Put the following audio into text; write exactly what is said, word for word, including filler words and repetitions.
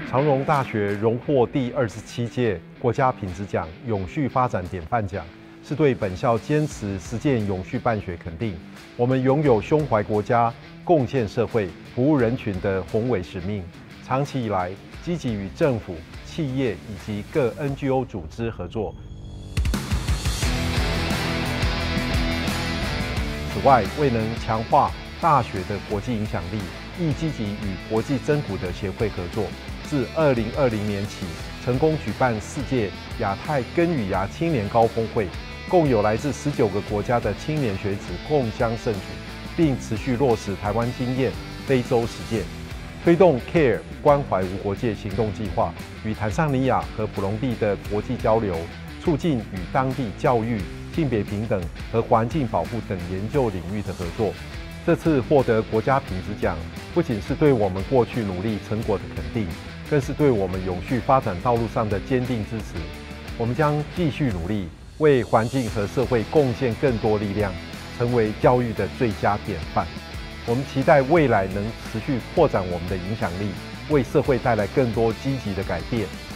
长荣大学荣获第二十七届国家品质奖永续发展典范奖，是对本校坚持实践永续办学肯定。我们拥有胸怀国家、贡献社会、服务人群的宏伟使命，长期以来积极与政府、企业以及各 N G O 组织合作。此外，为能强化大学的国际影响力，亦积极与国际真普德协会合作。自二零二零年起，成功举办世界亚太根与芽青年高峰会，共有来自十九个国家的青年学子共襄盛举，并持续落实台湾经验、非洲实践，推动 CARE 关怀无国界行动计划，与坦桑尼亚和普隆地的国际交流，促进与当地教育、性别平等和环境保护等研究领域的合作。这次获得国家品质奖，不仅是对我们过去努力成果的肯定，更是对我们永续发展道路上的坚定支持。我们将继续努力，为环境和社会贡献更多力量，成为教育的最佳典范。我们期待未来能持续扩展我们的影响力，为社会带来更多积极的改变。